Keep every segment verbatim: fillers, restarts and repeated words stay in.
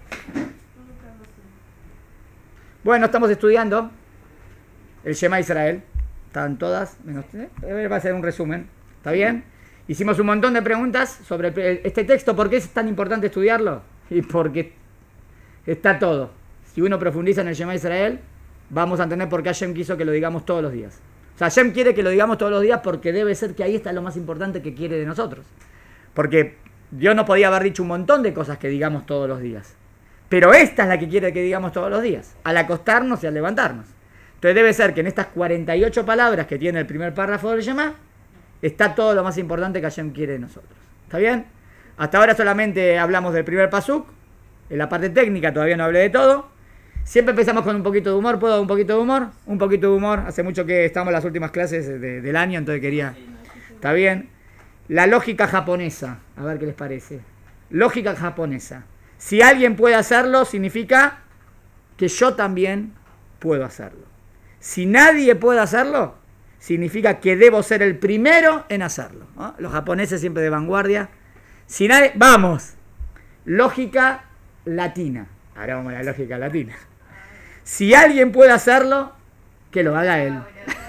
Bueno, estamos estudiando el Shema Israel. Están todas, menos eh, va a ser un resumen. ¿Está bien? Hicimos un montón de preguntas sobre este texto. ¿Por qué es tan importante estudiarlo? Y porque está todo. Si uno profundiza en el Shema Israel, vamos a entender por qué Hashem quiso que lo digamos todos los días. O sea, Hashem quiere que lo digamos todos los días porque debe ser que ahí está lo más importante que quiere de nosotros. Porque Dios no podía haber dicho un montón de cosas que digamos todos los días. Pero esta es la que quiere que digamos todos los días, al acostarnos y al levantarnos. Entonces debe ser que en estas cuarenta y ocho palabras que tiene el primer párrafo del Shema, está todo lo más importante que Hashem quiere de nosotros. ¿Está bien? Hasta ahora solamente hablamos del primer pasuk. En la parte técnica todavía no hablé de todo. Siempre empezamos con un poquito de humor. ¿Puedo un poquito de humor? Un poquito de humor. Hace mucho que estamos en las últimas clases de, del año, entonces quería... ¿Está bien? La lógica japonesa. A ver qué les parece. Lógica japonesa. Si alguien puede hacerlo, significa que yo también puedo hacerlo. Si nadie puede hacerlo, significa que debo ser el primero en hacerlo, ¿no? Los japoneses siempre de vanguardia. Si nadie... ¡Vamos! Lógica latina. Ahora vamos a la lógica latina. Si alguien puede hacerlo, que lo haga él.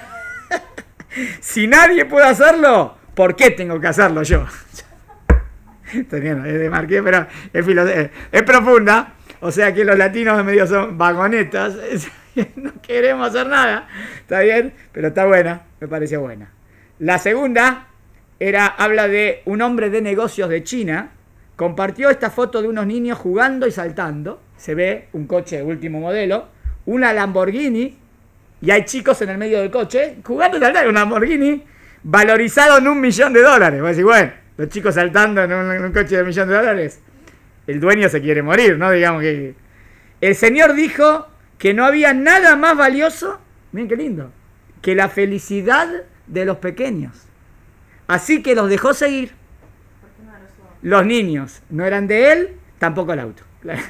Si nadie puede hacerlo, ¿por qué tengo que hacerlo yo? Estoy bien, es de Marqués, pero es, es, es profunda. O sea que los latinos medio son vagonetas. No queremos hacer nada. ¿Está bien? Pero está buena. Me pareció buena. La segunda era, habla de un hombre de negocios de China. Compartió esta foto de unos niños jugando y saltando. Se ve un coche de último modelo. Una Lamborghini. Y hay chicos en el medio del coche jugando y saltando. Un Lamborghini valorizado en un millón de dólares. Voy a decir, bueno, los chicos saltando en un, en un coche de un millón de dólares. El dueño se quiere morir, ¿no? Digamos que... El Señor dijo que no había nada más valioso, miren qué lindo, que la felicidad de los pequeños. Así que los dejó seguir. Los niños no eran de él, tampoco el auto. Claro,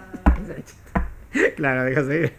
claro, dejó seguir.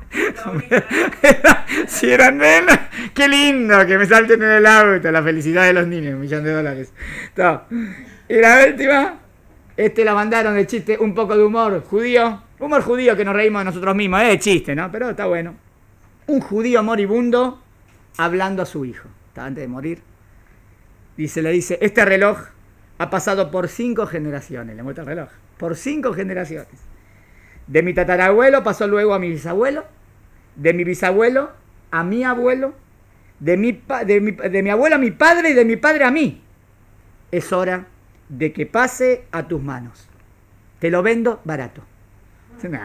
Si eran de él, qué lindo que me salten en el auto, la felicidad de los niños, un millón de dólares. No. Y la última, este la mandaron de chiste, un poco de humor judío. Humor judío que nos reímos de nosotros mismos, es de chiste, ¿no? Pero está bueno. Un judío moribundo hablando a su hijo, está antes de morir. Dice, le dice, este reloj ha pasado por cinco generaciones, le muestra el reloj, por cinco generaciones. De mi tatarabuelo pasó luego a mi bisabuelo, de mi bisabuelo a mi abuelo, de mi, de mi, de mi abuelo a mi padre y de mi padre a mí. Es hora de que pase a tus manos. Te lo vendo barato. No,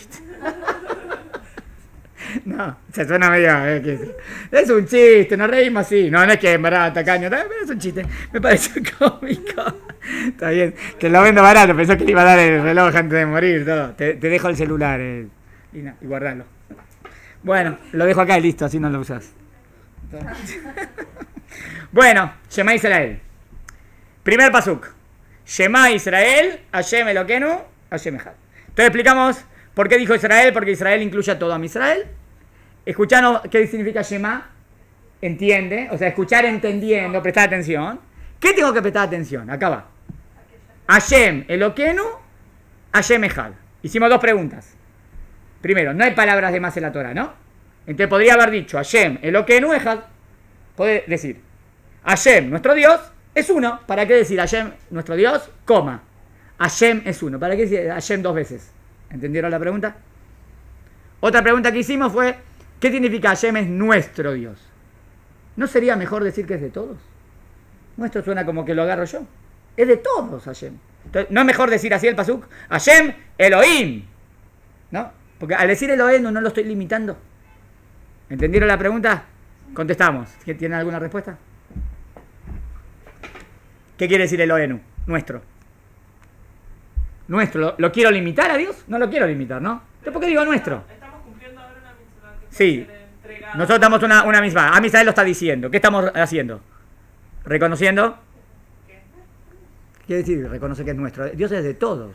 no, se suena medio... Eh, que, es un chiste, nos reímos así. No, no es que es barato, tacaño, pero es un chiste. Me pareció cómico. Está bien, te lo vendo barato. Pensó que le iba a dar el reloj antes de morir. Todo. Te, te dejo el celular eh, y, no, y guardalo. Bueno, lo dejo acá y listo, así no lo usas. Bueno, Shema Israel. Primer pasuk. Shema Israel, Hashem Eloquenu, Hashem Echad. Entonces explicamos por qué dijo Israel, porque Israel incluye a todo a Israel. Escuchanos qué significa Shema, entiende, o sea, escuchar entendiendo, prestar atención. ¿Qué tengo que prestar atención? Acá va. Hashem Eloquenu, Hashem Echad. Hicimos dos preguntas. Primero, no hay palabras de más en la Torah, ¿no? Entonces podría haber dicho Hashem Eloquenu Echad. Puede decir Hashem, nuestro Dios, es uno. ¿Para qué decir Hashem, nuestro Dios, coma? Hashem es uno. ¿Para qué decir Hashem dos veces? ¿Entendieron la pregunta? Otra pregunta que hicimos fue, ¿qué significa Hashem es nuestro Dios? ¿No sería mejor decir que es de todos? Nuestro suena como que lo agarro yo. Es de todos Hashem. Entonces, ¿no es mejor decir así el pasuk? Hashem Elohim. ¿No? Porque al decir Elohim no, no lo estoy limitando. ¿Entendieron la pregunta? Contestamos. ¿Tienen alguna respuesta? ¿Qué quiere decir Elohenu? Nuestro. Nuestro. ¿Lo, ¿Lo quiero limitar a Dios? No lo quiero limitar, ¿no? ¿Por qué digo nuestro? Estamos cumpliendo ahora una mitzvah. Sí. Nosotros damos una, una mitzvah. A Israel lo está diciendo. ¿Qué estamos haciendo? ¿Reconociendo? ¿Qué quiere decir reconocer que es nuestro? Dios es de todos.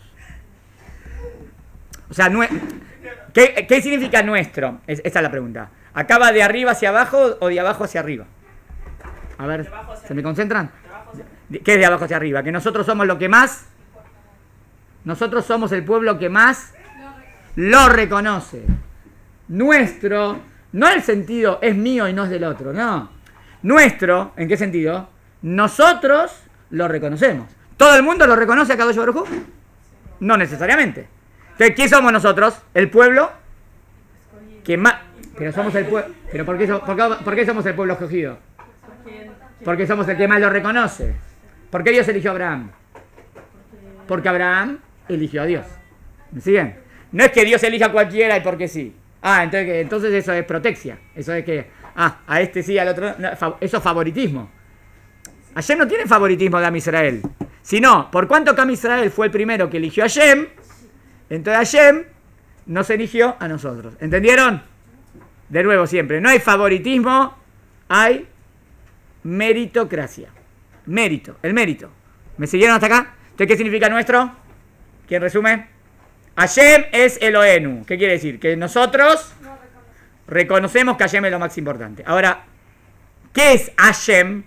O sea, nue ¿qué, ¿qué significa nuestro? Es, esa es la pregunta. ¿Acaba de arriba hacia abajo o de abajo hacia arriba? A ver, ¿se me concentran? ¿Qué es de abajo hacia arriba? Que nosotros somos lo que más... Nosotros somos el pueblo que más lo reconoce. Nuestro, no el sentido es mío y no es del otro, no. Nuestro, ¿en qué sentido? Nosotros lo reconocemos. ¿Todo el mundo lo reconoce a Kadosh Baruj Hu? No necesariamente. Entonces, ¿qué somos nosotros? El pueblo que más... Pero somos el pueblo... ¿Pero por qué, por, qué, por qué somos el pueblo escogido? Porque somos el que más lo reconoce. ¿Por qué Dios eligió a Abraham? Porque Abraham eligió a Dios. ¿Me siguen? No es que Dios elija a cualquiera y porque sí. Ah, entonces, entonces eso es protexia. Eso es que, ah, a este sí, al otro no. Eso es favoritismo. Hashem no tiene favoritismo de Am Israel. Sino, por cuanto que Am Israel fue el primero que eligió a Hashem, entonces Hashem nos eligió a nosotros. ¿Entendieron? De nuevo siempre. No hay favoritismo, hay meritocracia. Mérito, el mérito. ¿Me siguieron hasta acá? Entonces, ¿qué significa nuestro? ¿Quién resume? Hashem es Elohenu. ¿Qué quiere decir? Que nosotros reconocemos que Hashem es lo más importante. Ahora, ¿qué es Hashem?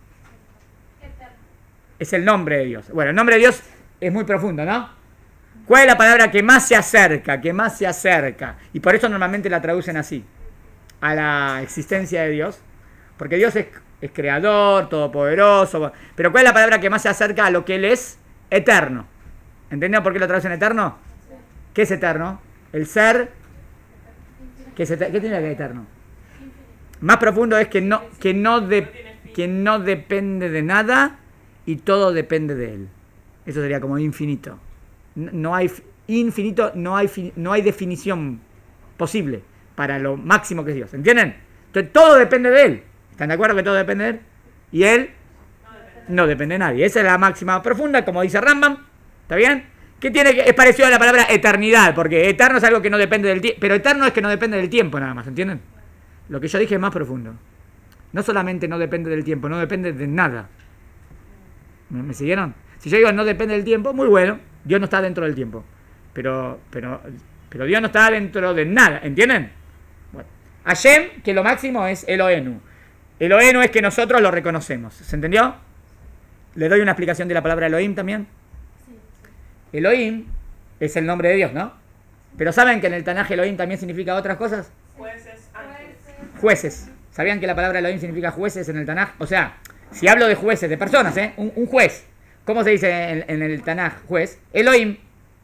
Es el nombre de Dios. Bueno, el nombre de Dios es muy profundo, ¿no? ¿Cuál es la palabra que más se acerca? Que más se acerca. Y por eso normalmente la traducen así. A la existencia de Dios. Porque Dios es, es creador, todopoderoso. Pero ¿cuál es la palabra que más se acerca a lo que Él es? Eterno. ¿Entendieron por qué lo traducen eterno? ¿Qué es eterno? El ser. ¿Qué, es eterno? ¿Qué tiene que ser eterno? Más profundo es que no, que, no de, que no depende de nada y todo depende de Él. Eso sería como infinito. No, no hay infinito, no hay, no hay definición posible para lo máximo que es Dios. ¿Entienden? Entonces todo depende de Él. ¿Están de acuerdo que todo depende de Él? Y Él no depende de nadie. Esa es la máxima profunda, como dice Rambam. ¿Está bien? ¿Qué tiene que, es parecido a la palabra eternidad? Porque eterno es algo que no depende del tiempo. Pero eterno es que no depende del tiempo nada más. ¿Entienden? Lo que yo dije es más profundo. No solamente no depende del tiempo, no depende de nada. ¿Me, me siguieron? Si yo digo no depende del tiempo, muy bueno. Dios no está dentro del tiempo. Pero, pero, pero Dios no está dentro de nada. ¿Entienden? Bueno. Hashem, que lo máximo es Elohenu. Elohenu es que nosotros lo reconocemos. ¿Se entendió? ¿Le doy una explicación de la palabra Elohim también? Sí. Elohim es el nombre de Dios, ¿no? Pero ¿saben que en el Tanaj Elohim también significa otras cosas? Jueces, ángeles. Jueces. ¿Sabían que la palabra Elohim significa jueces en el Tanaj? O sea, si hablo de jueces, de personas, ¿eh? Un, un juez. ¿Cómo se dice en, en el Tanaj juez? Elohim.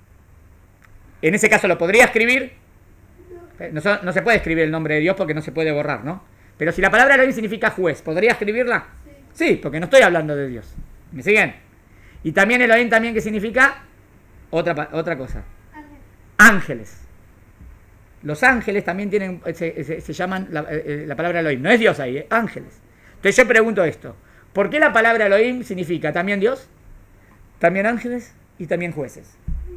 En ese caso lo podría escribir. No, no se puede escribir el nombre de Dios porque no se puede borrar, ¿no? Pero si la palabra Elohim significa juez, ¿podría escribirla? Sí, sí, porque no estoy hablando de Dios. ¿Me siguen? Y también Elohim también, ¿qué significa? Otra, otra cosa. Ángeles. Ángeles. Los ángeles también tienen, se, se, se llaman la, eh, la palabra Elohim. No es Dios ahí, ¿eh? Ángeles. Entonces yo pregunto esto. ¿Por qué la palabra Elohim significa también Dios, también ángeles y también jueces?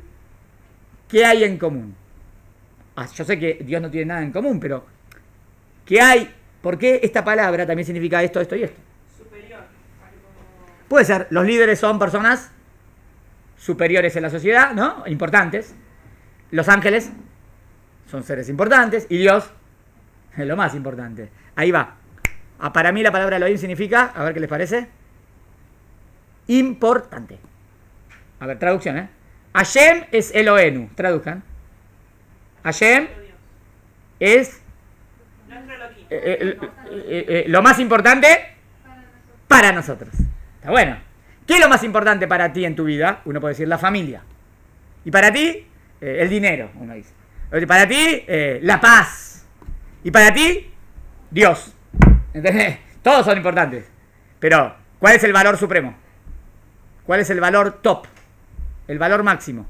¿Qué hay en común? Ah, yo sé que Dios no tiene nada en común, pero ¿qué hay? ¿Por qué esta palabra también significa esto, esto y esto? Superior. Puede ser. Los líderes son personas superiores en la sociedad, ¿no? Importantes. Los ángeles son seres importantes. Y Dios es lo más importante. Ahí va. Ah, para mí la palabra Elohim significa, a ver qué les parece, importante. A ver, traducción, ¿eh? Hashem es Elohenu. Traduzcan. Hashem es eh, eh, eh, eh, lo más importante para nosotros. Está bueno. ¿Qué es lo más importante para ti en tu vida? Uno puede decir la familia. Y para ti, eh, el dinero, uno dice. Para ti, eh, la paz. Y para ti, Dios. ¿Entendés? Todos son importantes. Pero, ¿cuál es el valor supremo? ¿Cuál es el valor top? El valor máximo.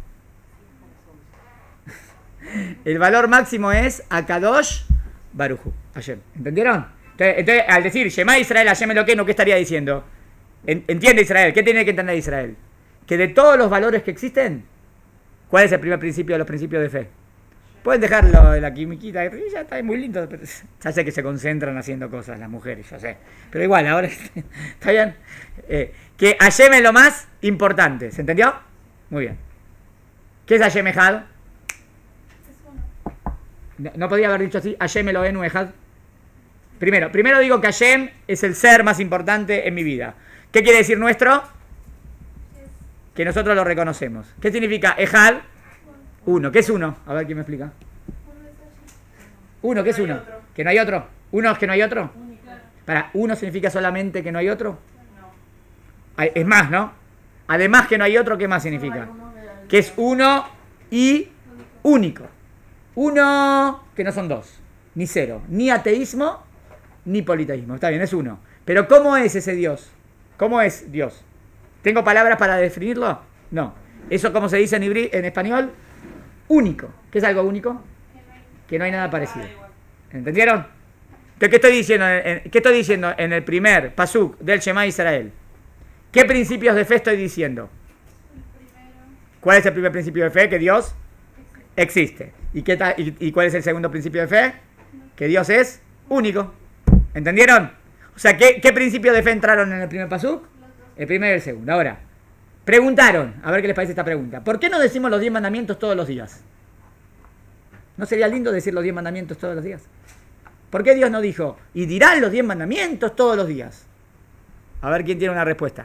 El valor máximo es Akadosh Baruj Hu, Hashem. ¿Entendieron? Entonces, entonces, al decir Shema Israel, Hashem Elokeinu, ¿qué estaría diciendo? Entiende Israel. ¿Qué tiene que entender Israel? Que de todos los valores que existen, ¿cuál es el primer principio de los principios de fe? Pueden dejarlo de la quimiquita, ya está muy lindo, pero ya sé que se concentran haciendo cosas las mujeres, yo sé. Pero igual, ahora está bien. Eh, que Hashem es lo más importante, ¿se entendió? Muy bien. ¿Qué es Hashem Ejad? No, no podía haber dicho así, Hashem Elohenu Ejad. Primero, primero digo que Hashem es el ser más importante en mi vida. ¿Qué quiere decir nuestro? que nosotros lo reconocemos. ¿Qué significa Ejad? Uno. ¿Qué es uno? A ver, ¿quién me explica? Uno, ¿qué es uno? ¿Que no hay otro? ¿Uno es que no hay otro? Para, ¿uno significa solamente que no hay otro? Hay- Es más, ¿no? Además que no hay otro, ¿qué más significa? Que es uno y único. Uno, que no son dos, ni cero, ni ateísmo, ni politeísmo. Está bien, es uno. Pero ¿cómo es ese Dios? ¿Cómo es Dios? ¿Tengo palabras para definirlo? No. ¿Eso cómo se dice en, hibrí- en español? Único. ¿Qué es algo único? Que no hay nada parecido. ¿Entendieron? Entonces, ¿qué estoy diciendo en, ¿qué estoy diciendo en el primer pasuk del Shema Israel? ¿Qué principios de fe estoy diciendo? ¿Cuál es el primer principio de fe? Que Dios existe. ¿Y, qué ta- y, y cuál es el segundo principio de fe? Que Dios es único. ¿Entendieron? O sea, ¿qué, qué principios de fe entraron en el primer pasuk? El primero y el segundo. Ahora, preguntaron, a ver qué les parece esta pregunta. ¿Por qué no decimos los diez mandamientos todos los días? ¿No sería lindo decir los diez mandamientos todos los días? ¿Por qué Dios no dijo, y dirán los diez mandamientos todos los días? A ver quién tiene una respuesta.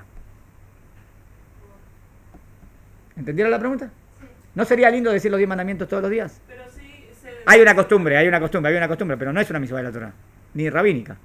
¿Entendieron la pregunta? ¿No sería lindo decir los diez mandamientos todos los días? Pero sí se... Hay una costumbre, hay una costumbre, hay una costumbre, pero no es una mitzvah de la Torah, ni rabínica.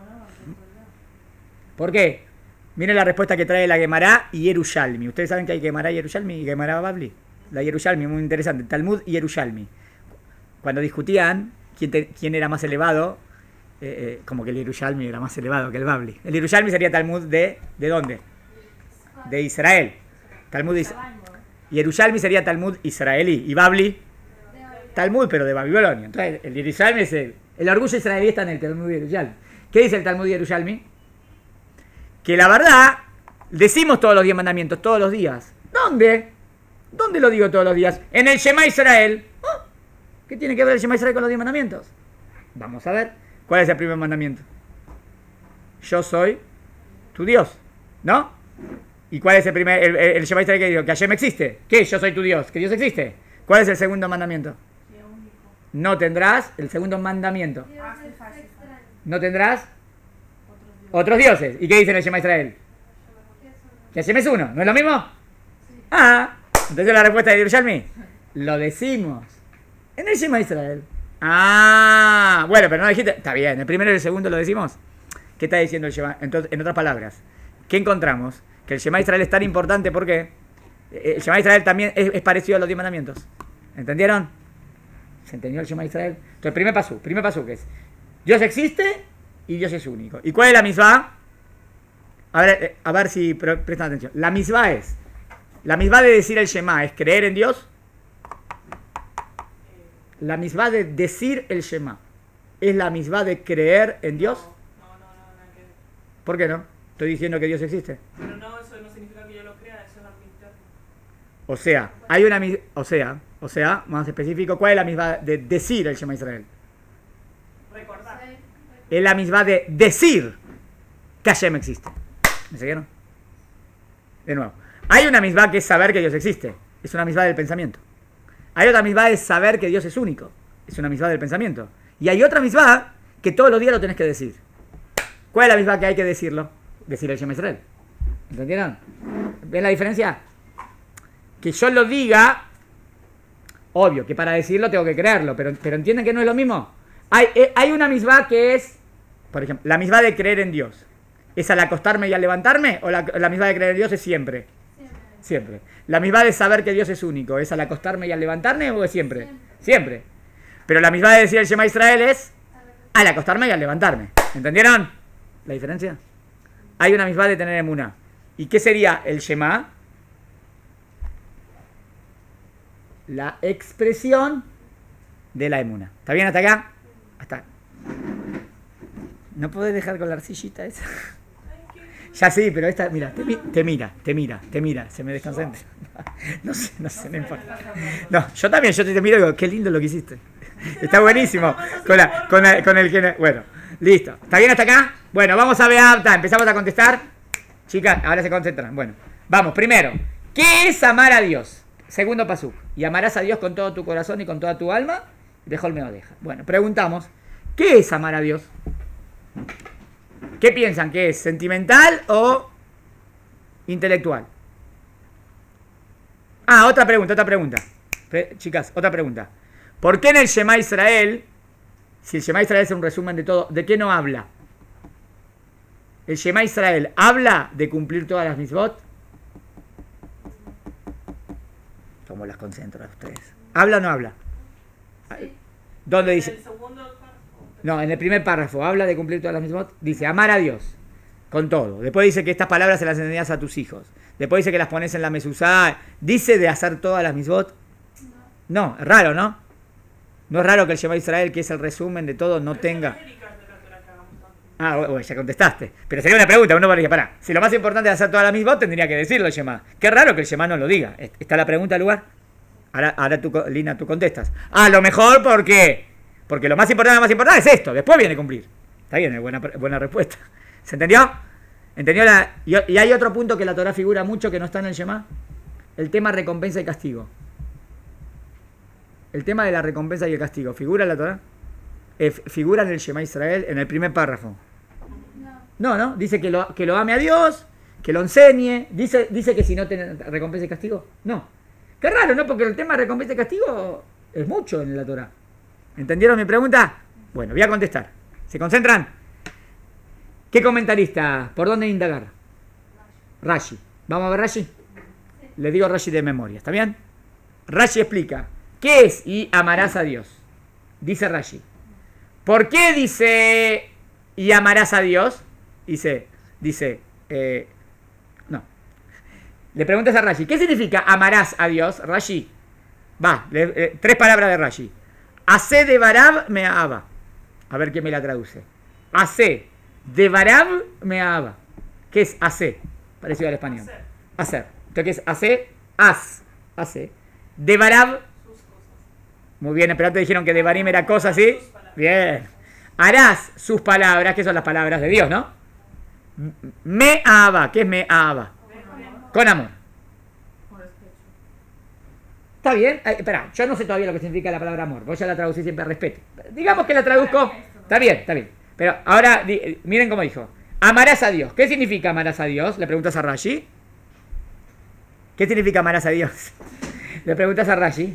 ¿Por qué? Miren la respuesta que trae la Gemara y Yerushalmi. Ustedes saben que hay Gemara y Yerushalmi y Gemara Babli. La Yerushalmi, muy interesante. Talmud y Yerushalmi. Cuando discutían quién, te, quién era más elevado, eh, eh, como que el Yerushalmi era más elevado que el Babli. El Yerushalmi sería Talmud de... ¿De dónde? De Israel. Talmud de Israel. Yerushalmi sería Talmud israelí. ¿Y Babli? Talmud, pero de Babilonia. Entonces, el Yerushalmi es el... El orgullo israelí está en el Talmud de Yerushalmi. ¿Qué dice el Talmud de Yerushalmi? Que la verdad, decimos todos los diez mandamientos, todos los días. ¿Dónde? ¿Dónde lo digo todos los días? En el Shema Israel. ¿Oh? ¿Qué tiene que ver el Shema Israel con los diez mandamientos? Vamos a ver. ¿Cuál es el primer mandamiento? Yo soy tu Dios, ¿no? ¿Y cuál es el primer, el, el, el Shema Israel que digo? Que Hashem existe. ¿Qué? Yo soy tu Dios. ¿Que Dios existe? ¿Cuál es el segundo mandamiento? No tendrás, el segundo mandamiento. No tendrás otros dioses. ¿Y qué dice en el Shema Israel? Que Hashem es uno. ¿No es lo mismo? Ah, entonces la respuesta de Yerushalmi. Lo decimos en el Shema Israel. Ah, bueno, pero no dijiste. Está bien, el primero y el segundo lo decimos. ¿Qué está diciendo el Shema? Entonces, en otras palabras, ¿qué encontramos? Que el Shema Israel es tan importante porque el Shema Israel también es, es parecido a los diez mandamientos. ¿Entendieron? ¿Se entendió el Shema Israel? Entonces, el primer paso, primer paso que es Dios existe y Dios es único. ¿Y cuál es la misvá? A ver, a ver si pre prestan atención. La misvá es, la misvá de decir el Shema es creer en Dios. La misvá de decir el Shema es la misvá de creer en Dios. No, no, no, nada que ver. ¿Por qué no? Estoy diciendo que Dios existe. Pero no, eso no significa que yo lo crea, eso es algo interno. O sea, hay una mis- o sea, o sea, más específico, ¿cuál es la misma de decir el Shema Israel? Recordar. Es la misma de decir que Hashem existe. ¿Me siguieron? De nuevo. Hay una misma que es saber que Dios existe. Es una misma del pensamiento. Hay otra misma de saber que Dios es único. Es una misma del pensamiento. Y hay otra misma que todos los días lo tenés que decir. ¿Cuál es la misma que hay que decirlo? Decir el Shema Israel. ¿Entendieron? ¿Ven la diferencia? Que yo lo diga, obvio, que para decirlo tengo que creerlo, pero, pero ¿entienden que no es lo mismo? Hay, eh, hay una misma que es, por ejemplo, la misma de creer en Dios. ¿Es al acostarme y al levantarme? ¿O la, la misma de creer en Dios es siempre? Siempre. Siempre. ¿La misma de saber que Dios es único es al acostarme y al levantarme o es siempre? Siempre. Siempre. Pero la misma de decir el Shema Israel es al acostarme y al levantarme. ¿Entendieron la diferencia? Hay una misma de tener emuná. ¿Y qué sería el Shema? La expresión de la emuná. ¿Está bien hasta acá? Hasta. No podés dejar con la arcillita esa. Ya sí, pero esta, mira, te, te mira, te mira, te mira, se me desconcentra. No sé, no sé, no importa. No, yo también, yo te, te miro y digo, qué lindo lo que hiciste. Está buenísimo. Con, la, con, la, con el que. Bueno, listo. ¿Está bien hasta acá? Bueno, vamos a ver, está, empezamos a contestar. Chicas, ahora se concentran. Bueno, vamos, primero, ¿qué es amar a Dios? Segundo pasuk. Y amarás a Dios con todo tu corazón y con toda tu alma. Dejó el meodeja. Bueno, preguntamos, ¿qué es amar a Dios? ¿Qué piensan? ¿Que es sentimental o intelectual? Ah, otra pregunta, otra pregunta. Pre- chicas, otra pregunta. ¿Por qué en el Shema Israel, si el Shema Israel es un resumen de todo, ¿de qué no habla? ¿El Shema Israel habla de cumplir todas las mitzvot? ¿Cómo las concentro a ustedes? ¿Habla o no habla? Sí. ¿Dónde En dice? el segundo párrafo. No, en el primer párrafo, ¿habla de cumplir todas las mitzvot? Dice, amar a Dios, con todo. Después dice que estas palabras se las enseñas a tus hijos. Después dice que las pones en la mesuzá. ¿Dice de hacer todas las mitzvot? No, es raro, ¿no? No es raro que el Shema Israel, que es el resumen de todo, no Pero tenga... eso no es Erika de la Torah que hagamos tanto. Ah, bueno, ya contestaste. Pero sería una pregunta, uno podría decir, pará, si lo más importante es hacer todas las mitzvot, tendría que decirlo el Shema. Qué raro que el Shema no lo diga. ¿Está la pregunta al lugar? Ahora, ahora tú, Lina, tú contestas. Ah, a lo mejor porque... Porque lo más importante, lo más importante es esto, después viene cumplir. Está bien, es buena, buena respuesta. ¿Se entendió? ¿Entendió la...? Y, y hay otro punto que la Torah figura mucho que no está en el Shema. El tema recompensa y castigo. El tema de la recompensa y el castigo. ¿Figura en la Torah? Eh, ¿Figura en el Shema Israel en el primer párrafo? No, no. Dice que lo, que lo ame a Dios, que lo enseñe. Dice, dice que si no tiene recompensa y castigo. No. Qué raro, ¿no? Porque el tema de recompensa y castigo es mucho en la Torah. ¿Entendieron mi pregunta? Bueno, voy a contestar. ¿Se concentran? ¿Qué comentarista? ¿Por dónde indagar? Rashi. ¿Vamos a ver Rashi? Le digo Rashi de memoria, ¿está bien? Rashi explica, ¿qué es y amarás a Dios? Dice Rashi. ¿Por qué dice y amarás a Dios? Dice, dice, eh, no. Le preguntas a Rashi, ¿qué significa amarás a Dios? Rashi, va, le, eh, tres palabras de Rashi. Hace de Barab me aba. A ver quién me la traduce. Hace de Barab me aba. ¿Qué es hace? Parecido al español. Hacer. Hacer. Entonces, ¿qué es hace? Haz. Hace. De Barab. Sus cosas. Muy bien, pero antes dijeron que de Barim era cosa, ¿sí? Sus palabras. Bien. Harás sus palabras, que son las palabras de Dios, ¿no? Me aba. ¿Qué es me aba? Con amor. Con respeto. Está bien. Ay, espera, yo no sé todavía lo que significa la palabra amor. Vos ya la traducís siempre respeto. Digamos que la traduzco. Está bien, está bien. Pero ahora, di- miren cómo dijo. Amarás a Dios. ¿Qué significa amarás a Dios? Le preguntas a Rashi. ¿Qué significa amarás a Dios? Le preguntas a Rashi.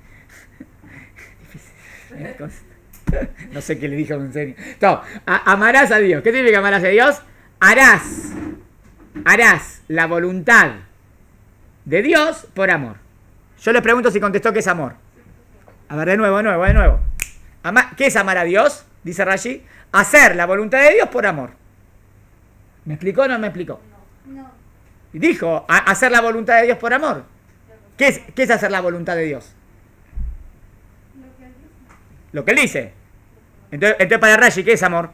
No sé qué le dije en serio. No, a- amarás a Dios. ¿Qué significa amarás a Dios? Harás. Harás la voluntad de Dios por amor. Yo le pregunto si contestó qué es amor. A ver, de nuevo, de nuevo, de nuevo. Ama- ¿Qué es amar a Dios? Dice Rashi. Hacer la voluntad de Dios por amor. ¿Me explicó o no me explicó? No. Y dijo, a- hacer la voluntad de Dios por amor. ¿Qué es, qué es hacer la voluntad de Dios? Lo que él dice. Lo que él dice. Entonces, entonces para Rashi, ¿qué es amor?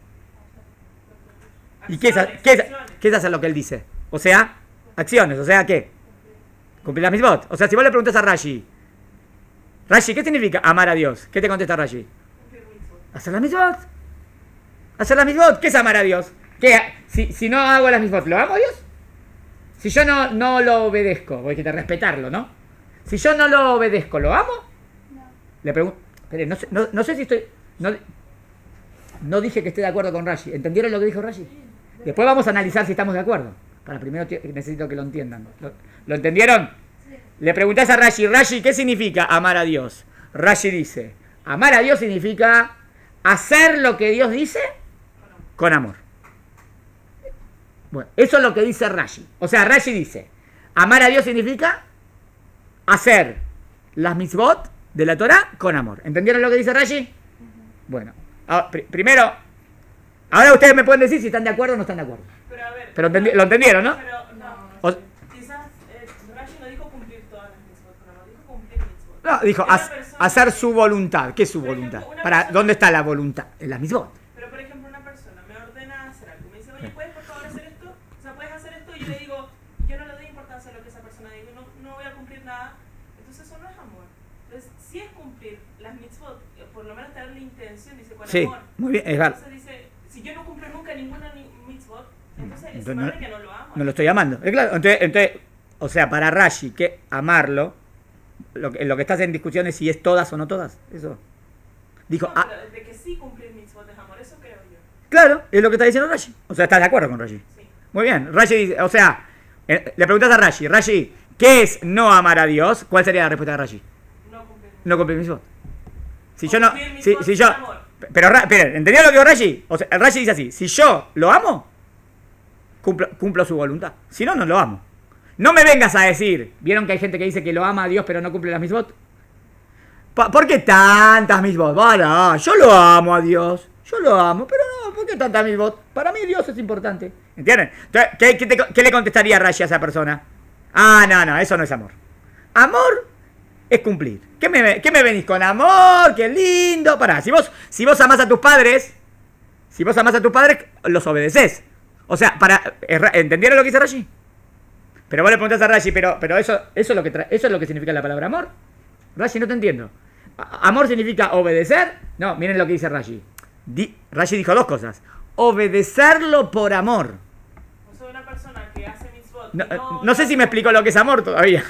¿Y qué es, ha- Acciones, qué, es, acciones. qué es hacer lo que él dice? O sea, acciones. O sea, ¿qué? Cumplir las mitzvot. O sea, si vos le preguntas a Rashi, Rashi, ¿qué significa amar a Dios? ¿Qué te contesta Rashi? Cumplir mitzvot. Hacer las mitzvot. Hacer las mitzvot. ¿Qué es amar a Dios? ¿Qué? Si, si no hago las mitzvot, ¿lo amo a Dios? Si yo no, no lo obedezco, voy a quitar respetarlo, ¿no? Si yo no lo obedezco, ¿lo amo? No. Le pregunto, espere, no, sé- no, no sé si estoy... No, no dije que esté de acuerdo con Rashi. ¿Entendieron lo que dijo Rashi? Después vamos a analizar si estamos de acuerdo. Para primero ti- necesito que lo entiendan. ¿Lo, lo entendieron? Sí. Le preguntás a Rashi, Rashi, ¿qué significa amar a Dios? Rashi dice, amar a Dios significa hacer lo que Dios dice con amor. Bueno, eso es lo que dice Rashi. O sea, Rashi dice, amar a Dios significa hacer las mitzvot de la Torah con amor. ¿Entendieron lo que dice Rashi? Bueno, ahora, pri- primero, ahora ustedes me pueden decir si están de acuerdo o no están de acuerdo. Pero a ver. Pero entendi- lo entendieron, ¿no? Pero no. O- Quizás eh, Rashi no dijo cumplir todas las mitzvot, con amor, dijo cumplir mitzvot. No, dijo, Una haz- persona- hacer su voluntad. ¿Qué es su Por ejemplo, voluntad? una Para, persona- ¿dónde está la voluntad? En las mitzvot. Pero por ejemplo, una persona me ordena hacer algo. Me dice, oye, ¿puedes por favor hacer esto? O sea, ¿puedes hacer esto? Y yo le digo, yo no le doy importancia a lo que esa persona diga, no, no voy a cumplir nada. Entonces eso no es amor. Entonces, si es cumplir las mitzvot, eh, por lo menos tener la intención, dice, con Sí, amor. muy bien, es verdad. Entonces dice, si yo no cumplo nunca ninguna ni- mitzvot, entonces es Entonces, probable no- que no lo amo. No lo estoy amando. Es claro. Entonces, entonces, o sea, para Rashi, que amarlo, lo que, lo que estás en discusión es si es todas o no todas. Eso. Dijo, No, ah, pero de que sí cumplir mitzvot es amor, eso creo yo. claro, es lo que está diciendo Rashi. O sea, ¿estás de acuerdo con Rashi? Sí. Muy bien. Rashi dice, o sea, eh, le preguntas a Rashi, Rashi, ¿Qué es no amar a Dios? ¿Cuál sería la respuesta de Rashi? No cumplir. No cumplir mitzvot. Si yo no... Cumplir Si, mitzvot si yo... sin amor. Pero, esperen, ¿entendió lo que dijo Rashi? O sea, el Rashi dice así, si yo lo amo, cumplo, cumplo su voluntad. Si no, no lo amo. No me vengas a decir, ¿vieron que hay gente que dice que lo ama a Dios pero no cumple las mitzvot? ¿Por qué tantas mitzvot? Bueno, yo lo amo a Dios, yo lo amo, pero no, ¿por qué tantas mitzvot? Para mí Dios es importante. ¿Entienden? Entonces, ¿qué, qué, te- qué le contestaría Rashi a esa persona? Ah, no, no, eso no es amor. Amor es cumplir. ¿Qué me, qué me venís con amor? ¡Qué lindo! Pará, si vos, si vos amás a tus padres, si vos amás a tus padres, los obedeces. O sea, para, ¿entendieron lo que dice Rashi? Pero vos le preguntás a Rashi, pero, pero eso, eso, es lo que tra- eso es lo que significa la palabra amor. Rashi, no te entiendo. A- ¿Amor significa obedecer? No, miren lo que dice Rashi. Di- Rashi dijo dos cosas. Obedecerlo por amor. O sea, una persona que hace mitzvot. No, y no, no sé si me explico lo que es amor todavía.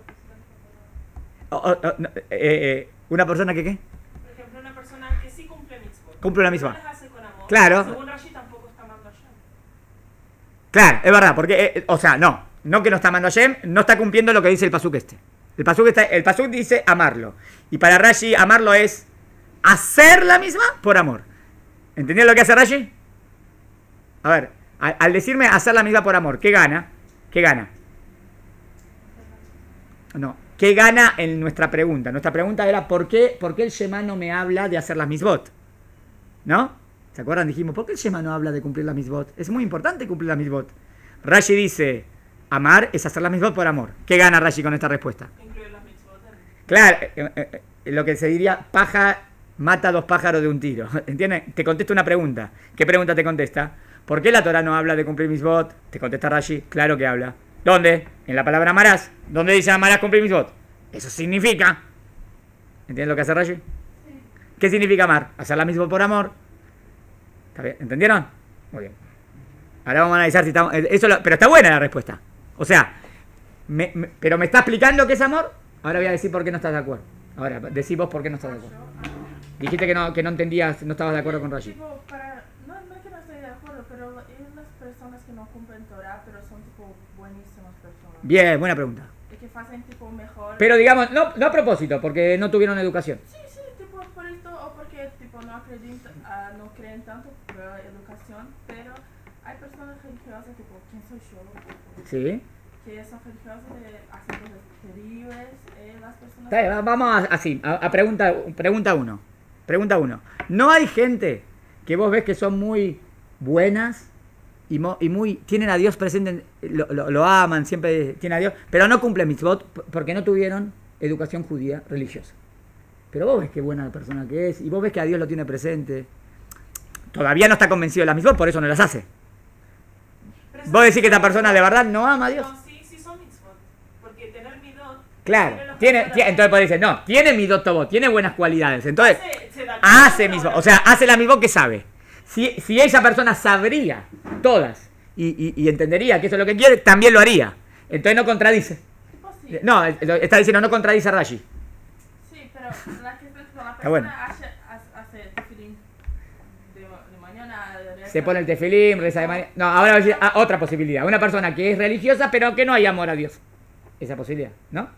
O- o- o- no, eh, eh, ¿Una persona que qué? Por ejemplo, una persona que sí cumple mitzvot. Cumple la No misma. las hace con amor. Claro. Según Rashi tampoco está amando a Hashem. Claro, es verdad, porque, eh, o sea, no, no que no está amando a Hashem, no está cumpliendo lo que dice el pasuk este. El pasuk, está, el pasuk dice amarlo. Y para Rashi, amarlo es hacer la misma por amor. ¿Entendieron lo que hace Rashi? A ver, al, al decirme hacer la misma por amor, ¿qué gana? ¿Qué gana? No, ¿qué gana en nuestra pregunta? Nuestra pregunta era, ¿por qué, por qué el Shema no me habla de hacer las misbot? ¿No? ¿Se acuerdan? Dijimos, ¿por qué el Shema no habla de cumplir las misbot? Es muy importante cumplir las misbot. Rashi dice, amar es hacer las misbot por amor. ¿Qué gana Rashi con esta respuesta? Incluir las mitzvot. en- Claro, eh, eh, eh, lo que se diría, paja mata a dos pájaros de un tiro. ¿Entiendes? Te contesto una pregunta. ¿Qué pregunta te contesta? ¿Por qué la Torah no habla de cumplir misbot? Te contesta Rashi, claro que habla. ¿Dónde? En la palabra amarás. ¿Dónde dice amarás cumplir misbot? Eso significa. ¿Entiendes lo que hace Rashi? ¿Qué significa amar? Hacer la misbot por amor. ¿Está bien? ¿Entendieron? Muy bien. Ahora vamos a analizar si estamos... Eso lo- pero está buena la respuesta. O sea, me- me- pero me está explicando qué es amor. Ahora voy a decir por qué no estás de acuerdo. Ahora, decí vos por qué no estás de acuerdo. Dijiste que no, que no entendías, no estabas de acuerdo con Rashi. Tipo, para, no, no es que no estoy de acuerdo, pero es las personas que no cumplen Torah, pero son tipo buenísimas personas. Bien, buena pregunta. Y que hacen tipo mejor. Pero digamos, no, no a propósito, porque no tuvieron educación. Sí, sí, tipo por esto, o porque tipo no acreditan, ah, no creen tanto por la educación, pero hay personas religiosas, tipo, ¿quién soy yo? Sí. Que son religiosas de hacer cosas terribles, eh, las personas... Está bien, vamos a- así, a, a pregunta, pregunta uno. Pregunta uno. ¿No hay gente que vos ves que son muy buenas y, mo- y muy tienen a Dios presente, en- lo, lo- lo aman, siempre tienen a Dios, pero no cumplen mitzvot p- porque no tuvieron educación judía religiosa? Pero vos ves qué buena persona que es y vos ves que a Dios lo tiene presente. Todavía no está convencido de las mitzvot, por eso no las hace. Pero Vos decís que esta son- persona de verdad no ama a Dios. No, sí, sí son mitzvot. Porque tener midot. Claro, tiene los tiene, valores. tiene- entonces podés decir, no, tiene midot tobot, tiene buenas cualidades. Entonces, Hace- se da- hace mismo, o sea, hace la mismo que sabe. Si, si esa persona sabría todas y, y- y entendería que eso es lo que quiere, también lo haría. Entonces no contradice. Tipo sí, No, está diciendo no contradice a Rashi. sí, pero la, que, la persona bueno. hace, hace, hace tefilín de, de mañana, de reza. Se pone el tefilim, reza de mañana. No, ahora voy a decir ah, otra posibilidad. Una persona que es religiosa pero que no hay amor a Dios. Esa posibilidad, ¿no?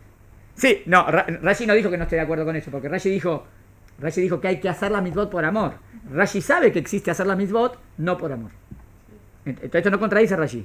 Sí, no, Ra- Rashi no dijo que no esté de acuerdo con eso, porque Rashi dijo, Rashi dijo que hay que hacer la mitzvot por amor. Rashi sabe que existe hacer la mitzvot no por amor. Entonces esto no contradice a Rashi.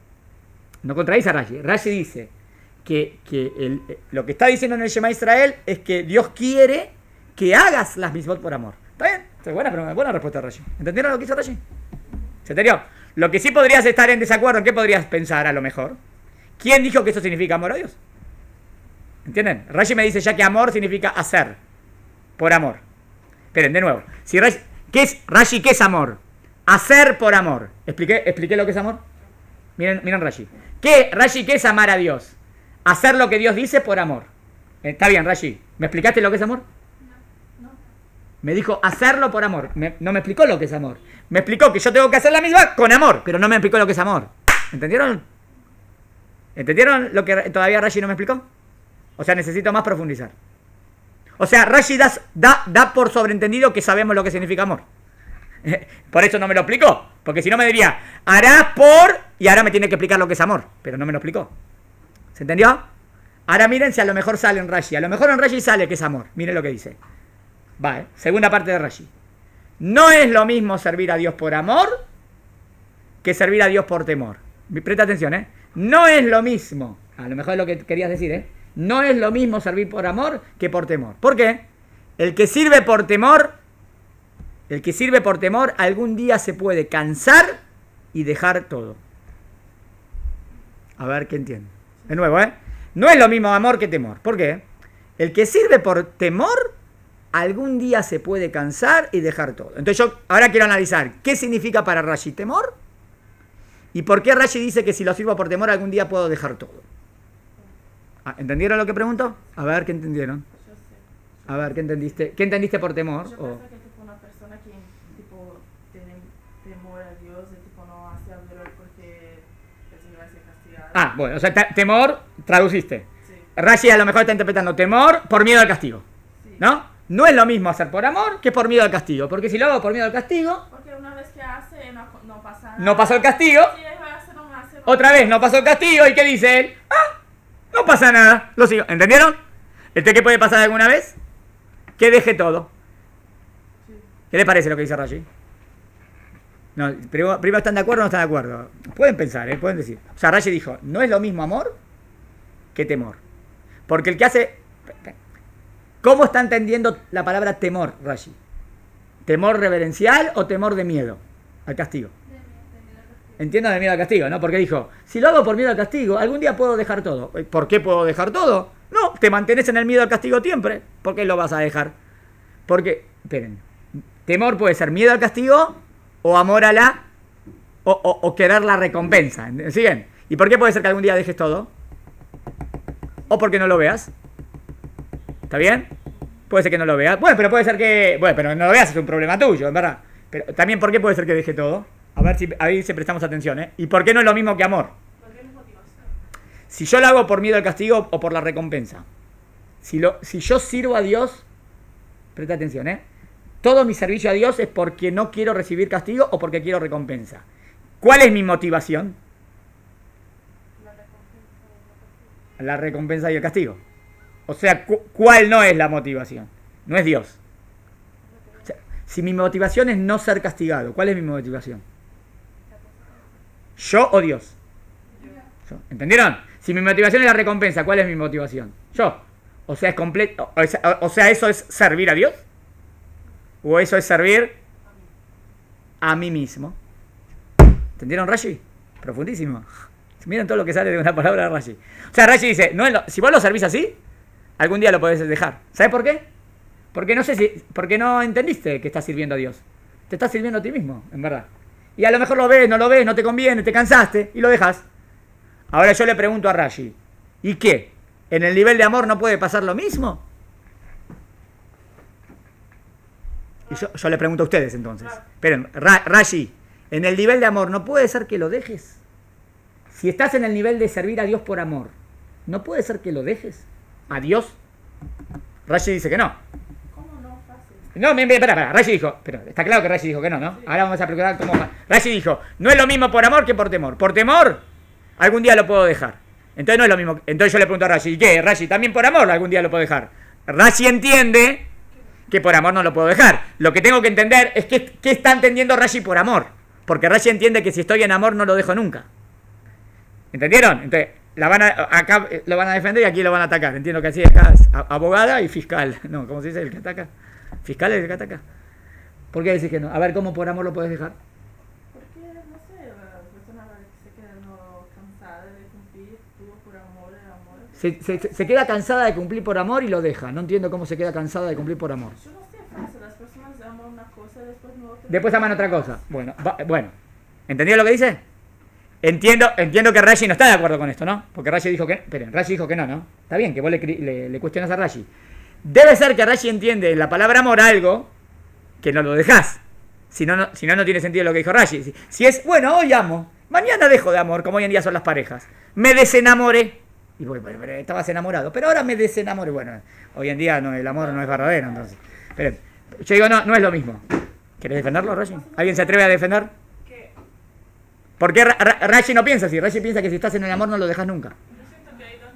No contradice a Rashi. Rashi dice que, que el- lo que está diciendo en el Shema Israel es que Dios quiere que hagas las mitzvot por amor. ¿Está bien? Entonces, buena, pregunta, buena respuesta de Rashi. ¿Entendieron lo que hizo Rashi? ¿Se entendió? Lo que sí podrías estar en desacuerdo, ¿en qué podrías pensar a lo mejor? ¿Quién dijo que eso significa amor a Dios? ¿Entienden? Rashi me dice ya que amor significa hacer. Por amor. Esperen, de nuevo. Si Rashi, ¿qué es, Rashi, ¿qué es amor? Hacer por amor. ¿Expliqué, ¿Expliqué lo que es amor? Miren, miren Rashi. ¿Qué, Rashi, ¿qué es amar a Dios? Hacer lo que Dios dice por amor. Eh, Está bien, Rashi. ¿Me explicaste lo que es amor? No, Me dijo hacerlo por amor. Me- no me explicó lo que es amor. Me explicó que yo tengo que hacer la misma con amor, pero no me explicó lo que es amor. ¿Entendieron? ¿Entendieron lo que todavía Rashi no me explicó? O sea, necesito más profundizar. O sea, Rashi da, da, da por sobreentendido que sabemos lo que significa amor. Por eso no me lo explicó. Porque si no me diría, harás por... Y ahora me tiene que explicar lo que es amor. Pero no me lo explicó. ¿Se entendió? Ahora miren si a lo mejor sale en Rashi. A lo mejor en Rashi sale que es amor. Miren lo que dice. Va, ¿eh? Segunda parte de Rashi. No es lo mismo servir a Dios por amor que servir a Dios por temor. Presta atención, ¿eh? No es lo mismo. A lo mejor es lo que querías decir, ¿eh? No es lo mismo servir por amor que por temor. ¿Por qué? El que sirve por temor, el que sirve por temor, algún día se puede cansar y dejar todo. A ver qué entiende. De nuevo, ¿eh? No es lo mismo amor que temor. ¿Por qué? El que sirve por temor, algún día se puede cansar y dejar todo. Entonces yo ahora quiero analizar qué significa para Rashi temor y por qué Rashi dice que si lo sirvo por temor, algún día puedo dejar todo. ¿Entendieron lo que pregunto? A ver, ¿qué entendieron? Yo sé. A ver, ¿qué entendiste? ¿Qué entendiste por temor? Yo O... pienso que tipo una persona que tipo tiene temor a Dios y tipo no hace algo porque piensa que va a ser castigado. Ah, bueno, o sea, te- temor, traduciste. Sí. Rashi a lo mejor está interpretando temor por miedo al castigo, Sí. ¿no? No es lo mismo hacer por amor que por miedo al castigo, porque si lo hago por miedo al castigo, Porque una vez que hace no, no pasa nada. no pasó el castigo, Si él va a hacer, no va a hacer. otra vez no pasó el castigo, ¿y qué dice él? Ah, no pasa nada, lo sigo. ¿Entendieron? ¿Este qué puede pasar alguna vez? Que deje todo. Sí. ¿Qué le parece lo que dice Rashi? No, primero, primero están de acuerdo o no están de acuerdo. Pueden pensar, ¿eh? Pueden decir. O sea, Rashi dijo, no es lo mismo amor que temor. Porque el que hace... ¿Cómo está entendiendo la palabra temor, Rashi? ¿Temor reverencial o temor de miedo al castigo? Entiendo de miedo al castigo, ¿no? Porque dijo, si lo hago por miedo al castigo, algún día puedo dejar todo. ¿Por qué puedo dejar todo? No, te mantenés en el miedo al castigo siempre. ¿Por qué lo vas a dejar? Porque, esperen, temor puede ser miedo al castigo o amor a la, o, o, o querer la recompensa. ¿Siguen? ¿Y por qué puede ser que algún día dejes todo? O porque no lo veas. ¿Está bien? Puede ser que no lo veas. Bueno, pero puede ser que... Bueno, pero no lo veas es un problema tuyo, en verdad. Pero también, ¿por qué puede ser que deje todo? A ver si ahí se prestamos atención, ¿eh? ¿Y por qué no es lo mismo que amor? Porque es motivación. Si yo lo hago por miedo al castigo o por la recompensa. Si, lo, si yo sirvo a Dios, presta atención, ¿eh? Todo mi servicio a Dios es porque no quiero recibir castigo o porque quiero recompensa. ¿Cuál es mi motivación? La recompensa y el castigo. O sea, cu ¿cuál no es la motivación? No es Dios. O sea, si mi motivación es no ser castigado, ¿cuál es mi motivación? ¿Yo o Dios? Yo. ¿Entendieron? Si mi motivación es la recompensa, ¿cuál es mi motivación? Yo. O sea, es completo. O sea, o sea, ¿eso es servir a Dios? ¿O eso es servir a mí mismo? ¿Entendieron, Rashi? Profundísimo. Miren todo lo que sale de una palabra de Rashi. O sea, Rashi dice, no es lo, si vos lo servís así, algún día lo podés dejar. ¿Sabes por qué? Porque no sé si, porque no entendiste que estás sirviendo a Dios. Te estás sirviendo a ti mismo, en verdad. Y a lo mejor lo ves, no lo ves, no te conviene, te cansaste y lo dejas. Ahora yo le pregunto a Rashi, ¿y qué? ¿En el nivel de amor no puede pasar lo mismo? Y yo, yo le pregunto a ustedes entonces. Esperen, Ra, Rashi, ¿en el nivel de amor no puede ser que lo dejes? Si estás en el nivel de servir a Dios por amor, ¿no puede ser que lo dejes? ¿A Dios? Rashi dice que no. ¿Cómo no? Fácil. No, espera, espera, Rashi dijo, pero está claro que Rashi dijo que no, ¿no? Ahora vamos a procurar cómo... Rashi dijo, no es lo mismo por amor que por temor. Por temor, algún día lo puedo dejar. Entonces no es lo mismo. Entonces yo le pregunto a Rashi, ¿qué? Rashi, también por amor algún día lo puedo dejar. Rashi entiende que por amor no lo puedo dejar. Lo que tengo que entender es que, qué está entendiendo Rashi por amor. Porque Rashi entiende que si estoy en amor no lo dejo nunca. ¿Entendieron? Entonces, la van a, acá lo van a defender y aquí lo van a atacar. Entiendo que así acá es abogada y fiscal. No, ¿cómo se dice el que ataca? ¿Fiscal es el que ataca? ¿Por qué decís que no? A ver, ¿cómo por amor lo puedes dejar? Porque, no sé, la persona se queda no cansada de cumplir, tuvo por amor, el amor. Se, se, se queda cansada de cumplir por amor y lo deja. No entiendo cómo se queda cansada de cumplir por amor. Yo no sé, fácil, las personas aman una cosa y después no otra. Después aman otra cosa. Bueno, va, bueno. ¿Entendió lo que dice? Entiendo, entiendo que Rashi no está de acuerdo con esto, ¿no? Porque Rashi dijo que... Esperen, Rashi dijo que no, ¿no? Está bien que vos le, le, le cuestionas a Rashi. Debe ser que Rashi entiende la palabra amor algo que no lo dejás. Si no, no, si no, no tiene sentido lo que dijo Rashi. Si, si es, bueno, hoy amo, mañana dejo de amor, como hoy en día son las parejas. Me desenamoré. Y bueno, pero, pero estabas enamorado, pero ahora me desenamoré. Bueno, hoy en día no, el amor no es verdadero, entonces. Esperen, yo digo, no, no es lo mismo. ¿Querés defenderlo, Rashi? ¿Alguien se atreve a defender? Que ¿Por qué Ra Ra Rashi no piensa así? Rashi piensa que si estás en el amor no lo dejas nunca. yo siento que hay dos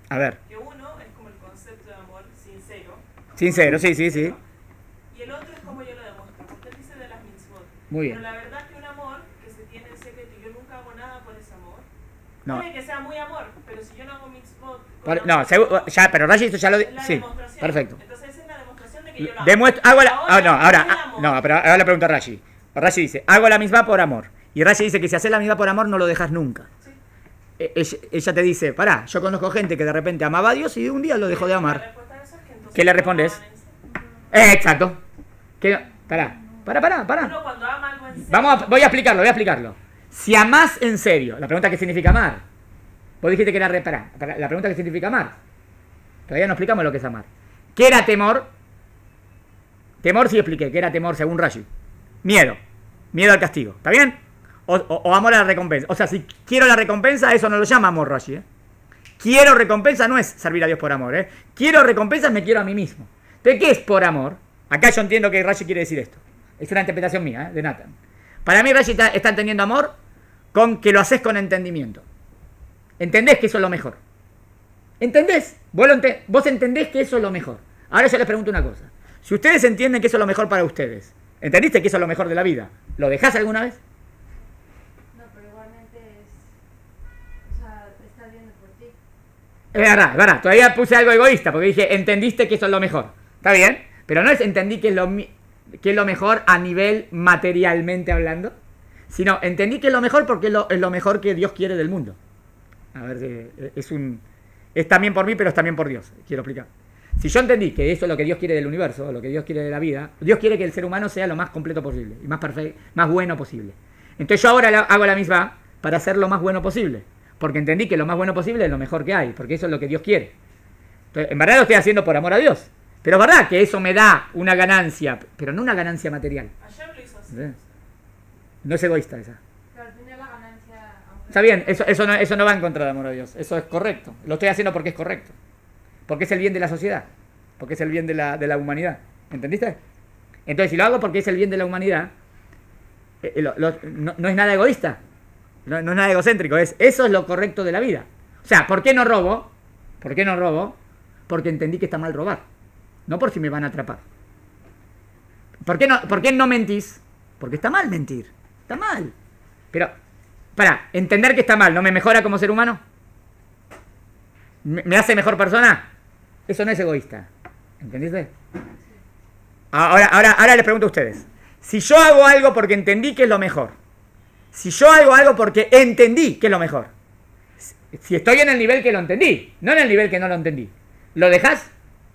A ver. Que uno es como el concepto de amor sincero. Sincero, sí, sí, sí. Y el otro es como yo lo demuestro. Porque él dice de las mitzvot. Muy bien. Pero la verdad es que un amor que se tiene en secreto y yo nunca hago nada por ese amor. No. Puede que sea muy amor, pero si yo no hago mitzvot. Por- no, segu- ya, pero Rashi esto ya lo... di- es la Sí, demostración. perfecto. Entonces esa es la demostración de que yo lo amo. Demuestro, hago la... Ah, no, ahora... es el ah, amor. no, pero ahora la pregunta a Rashi. Rashi dice, hago la misma por amor. Y Rashi dice que si haces la misma por amor no lo dejas nunca. Sí. E- Ella, ella te dice, pará, yo conozco gente que de repente amaba a Dios y un día lo dejó de La amar. respuesta a eso es que entonces ¿Qué le no respondes? aman en serio. Eh, exacto. Que, pará, pará, pará, pará. Uno cuando ama algo en serio. Vamos a, voy a explicarlo, voy a explicarlo. Si amás en serio, la pregunta, ¿qué significa amar? Vos dijiste que era... re- Pará, pará, la pregunta, ¿qué significa amar? Todavía no explicamos lo que es amar. ¿Qué era temor? Temor sí expliqué, ¿qué era temor según Rashi? Miedo. Miedo al castigo, ¿está bien? O, o- o amor a la recompensa. O sea, si quiero la recompensa, eso no lo llama amor, Rashi, ¿eh? Quiero recompensa no es servir a Dios por amor, ¿eh? Quiero recompensa, me quiero a mí mismo. Entonces, ¿qué es por amor? Acá yo entiendo que Rashi quiere decir esto. Es una interpretación mía, ¿eh? De Nathan. Para mí Rashi está, está entendiendo amor con que lo haces con entendimiento. ¿Entendés que eso es lo mejor? ¿Entendés? Vos, lo ente- vos entendés que eso es lo mejor. Ahora yo les pregunto una cosa. Si ustedes entienden que eso es lo mejor para ustedes, ¿entendiste que eso es lo mejor de la vida? ¿Lo dejás alguna vez? No, pero igualmente es. O sea, estás viendo por ti. Es verdad, es verdad. Todavía puse algo egoísta porque dije, entendiste que eso es lo mejor. ¿Está bien? Pero no es entendí que es lo, mi- que es lo mejor a nivel materialmente hablando, sino entendí que es lo mejor porque es lo, es lo mejor que Dios quiere del mundo. A ver, eh, es un... Es también por mí, pero es también por Dios. Quiero explicar. Si yo entendí que eso es lo que Dios quiere del universo, lo que Dios quiere de la vida, Dios quiere que el ser humano sea lo más completo posible y más perfecto, más bueno posible. Entonces yo ahora la- hago la misma para hacer lo más bueno posible. Porque entendí que lo más bueno posible es lo mejor que hay, porque eso es lo que Dios quiere. Entonces, en verdad lo estoy haciendo por amor a Dios. Pero es verdad que eso me da una ganancia, pero no una ganancia material. Ayer lo hizo así. ¿Entendés? No es egoísta esa. Pero al final la ganancia. aunque- Está bien, eso, eso, no, eso no va en contra de amor a Dios. Eso es correcto. Lo estoy haciendo porque es correcto. Porque es el bien de la sociedad. Porque es el bien de la, de la humanidad. ¿Entendiste? Entonces, si lo hago porque es el bien de la humanidad, eh, lo- lo- no, no es nada egoísta. No, no es nada egocéntrico. Es, eso es lo correcto de la vida. O sea, ¿por qué no robo? ¿Por qué no robo? Porque entendí que está mal robar. No por si me van a atrapar. ¿Por qué no, por qué no mentís? Porque está mal mentir. Está mal. Pero, para, entender que está mal, ¿no me mejora como ser humano? ¿Me, me hace mejor persona? Eso no es egoísta. ¿Entendiste? Ahora, ahora, ahora les pregunto a ustedes. Si yo hago algo porque entendí que es lo mejor. Si yo hago algo porque entendí que es lo mejor. Si- Si estoy en el nivel que lo entendí, no en el nivel que no lo entendí. ¿Lo dejás?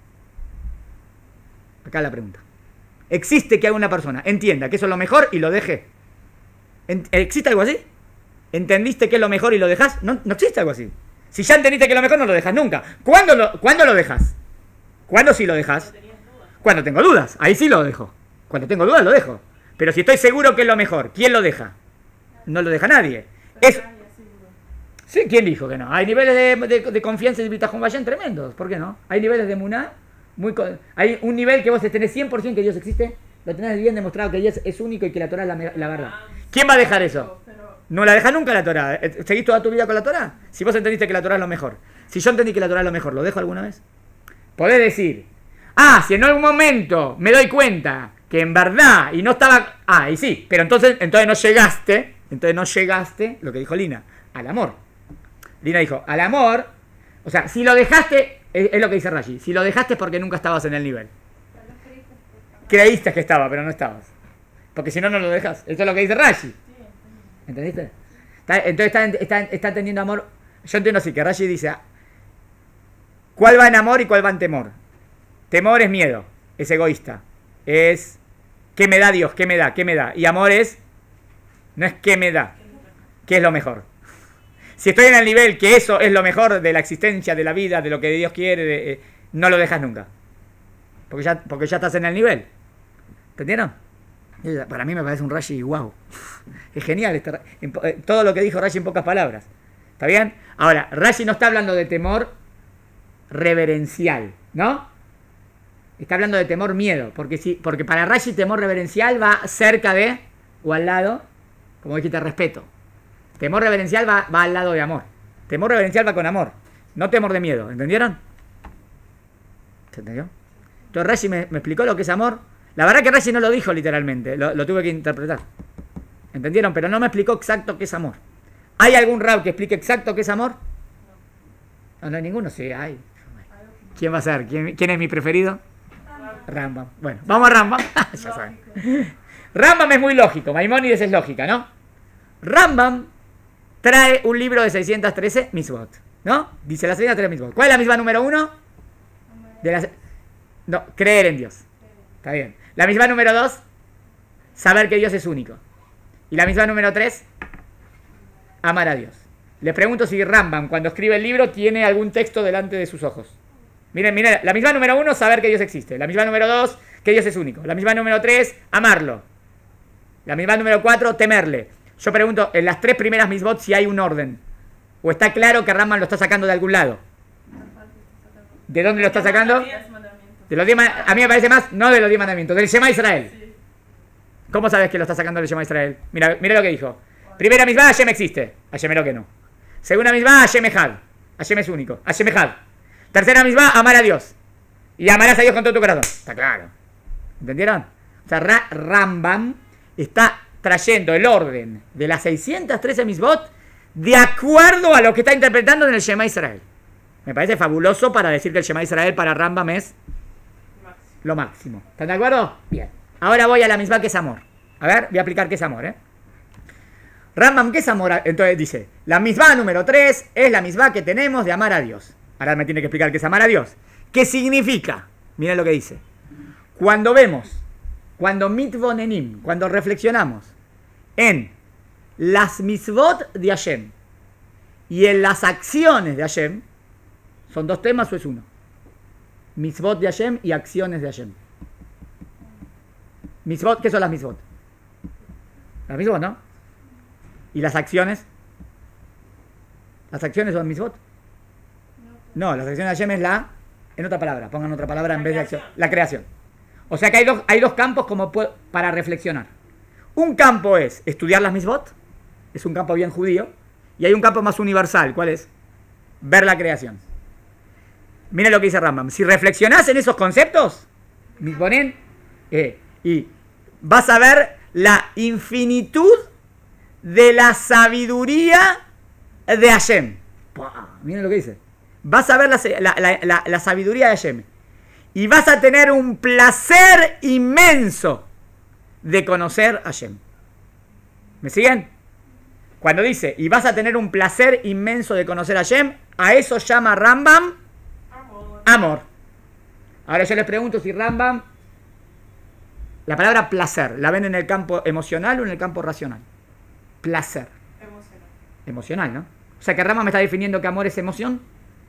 Acá la pregunta. ¿Existe que una persona entienda que eso es lo mejor y lo deje? ¿En- ¿Existe algo así? ¿Entendiste que es lo mejor y lo dejas? No, no existe algo así. Si ya entendiste que es lo mejor, no lo dejas nunca. ¿Cuándo lo, ¿cuándo lo dejas? ¿Cuándo sí lo dejas? Tenías dudas. Cuando tengo dudas. Ahí sí lo dejo. Cuando tengo dudas, lo dejo. Pero si estoy seguro que es lo mejor, ¿quién lo deja? No lo deja nadie. Pero Es, nadie es seguro. sí, ¿quién dijo que no? Hay niveles de, de- de confianza y de Bitajón Vayan tremendos. ¿Por qué no? Hay niveles de Muná. Muy co- hay un nivel que vos tenés cien por ciento que Dios existe. Lo tenés bien demostrado que Dios es único y que la Torah es la, me- la verdad. ¿Quién va a dejar eso? Pero No la deja nunca la Torah. Eh, ¿Seguís toda tu vida con la Torah? Si vos entendiste que la Torah es lo mejor. Si yo entendí que la Torah es lo mejor, ¿lo dejo alguna vez? Podés decir, ah, si en algún momento me doy cuenta que en verdad y no estaba... Ah, y sí, pero entonces, entonces no llegaste, entonces no llegaste, lo que dijo Lina, al amor. Lina dijo, al amor, o sea, si lo dejaste, es, es lo que dice Rashi, si lo dejaste es porque nunca estabas en el nivel. Pero no creíste por- Creíste que estaba, pero no estabas. Porque si no, no lo dejas. Esto es lo que dice Rashi. sí, entendí. ¿Entendiste? Está- entonces está, está, está entendiendo amor. Yo entiendo así, que Rashi dice, ah, ¿cuál va en amor y cuál va en temor? Temor es miedo, es egoísta, es ¿qué me da Dios? ¿Qué me da? ¿Qué me da? Y amor es, no es ¿qué me da? ¿Qué es lo mejor? Si estoy en el nivel que eso es lo mejor de la existencia, de la vida, de lo que Dios quiere, de- eh, no lo dejas nunca. Porque ya, porque ya estás en el nivel. ¿Entendieron? Y para mí me parece un Rashi wow. Es genial este Ra- en po- eh, todo lo que dijo Rashi en pocas palabras. ¿Está bien? Ahora, Rashi no está hablando de temor reverencial, ¿no? Está hablando de temor miedo, porque si, porque para Rashi temor reverencial va cerca de o al lado, como dijiste, respeto. Temor reverencial va, va al lado de amor. Temor reverencial va con amor. no temor de miedo. ¿Entendieron? ¿Se entendió? Entonces Rashi me, me explicó lo que es amor. La verdad que Rashi no lo dijo literalmente, lo, lo tuve que interpretar. ¿Entendieron? Pero no me explicó exacto qué es amor. ¿Hay algún rab que explique exacto qué es amor? No, no hay ninguno. Sí, hay. ¿Quién va a ser? ¿Quién, quién es mi preferido? Rambam. Bueno, vamos a Rambam. Ya saben. Rambam es muy lógico. Maimónides es lógica, ¿no? Rambam trae un libro de seiscientos trece mitzvot, ¿no? Dice las seiscientos trece mitzvot. ¿Cuál es la misma número uno? De las... No, creer en Dios. Está bien. La misma número dos, saber que Dios es único. Y la misma número tres, amar a Dios. Les pregunto si Rambam, cuando escribe el libro, tiene algún texto delante de sus ojos. Miren, miren, la misma número uno, saber que Dios existe. La misma número dos, que Dios es único. La misma número tres, amarlo. La misma número cuatro, temerle. Yo pregunto, en las tres primeras mitzvot, si hay un orden. ¿O está claro que Rambam lo está sacando de algún lado? ¿De dónde lo está sacando? De los diez mandamientos. A mí me parece más, no de los diez mandamientos, del Shema Israel. ¿Cómo sabes que lo está sacando del Shema Israel? Mira, mira lo que dijo. Primera mitzvah, Hashem existe. Hashem es lo que no. Segunda mitzvah, Hashem Echad. Hashem es único. Hashem Echad. Tercera mitzvah, amar a Dios. Y amarás a Dios con todo tu corazón. Está claro. ¿Entendieron? O sea, Ra Rambam está trayendo el orden de las seiscientos trece mitzvot de acuerdo a lo que está interpretando en el Shema Israel. Me parece fabuloso para decir que el Shema Israel para Rambam es lo máximo. ¿Están de acuerdo? Bien. Ahora voy a la mitzvah que es amor. A ver, voy a aplicar qué es amor, ¿eh? Rambam, ¿qué es amor? Entonces dice, la mitzvah número tres es la mitzvah que tenemos de amar a Dios. Ahora me tiene que explicar qué es amar a Dios. ¿Qué significa? Miren lo que dice. Cuando vemos, cuando mitvonenim, cuando reflexionamos en las mitzvot de Hashem y en las acciones de Hashem, ¿son dos temas o es uno? Mitzvot de Hashem y acciones de Hashem. Mitzvot, ¿qué son las mitzvot? Las mitzvot, ¿no? ¿Y las acciones? ¿Las acciones son mitzvot? No, las acciones de Hashem es la... En otra palabra, pongan otra palabra en vez de acción. La creación. O sea que hay dos, hay dos campos como para reflexionar. Un campo es estudiar las mitzvot, es un campo bien judío, y hay un campo más universal, ¿cuál es? Ver la creación. Miren lo que dice Rambam. Si reflexionás en esos conceptos, mitvonen, eh, y vas a ver la infinitud de la sabiduría de Hashem. Miren lo que dice. Vas a ver la, la, la, la sabiduría de Hashem. Y vas a tener un placer inmenso de conocer a Hashem. ¿Me siguen? Cuando dice, y vas a tener un placer inmenso de conocer a Hashem, a eso llama Rambam amor. amor. Ahora yo les pregunto si Rambam, la palabra placer, ¿la ven en el campo emocional o en el campo racional? Placer. Emocional. Emocional, ¿no? O sea que Rambam me está definiendo que amor es emoción.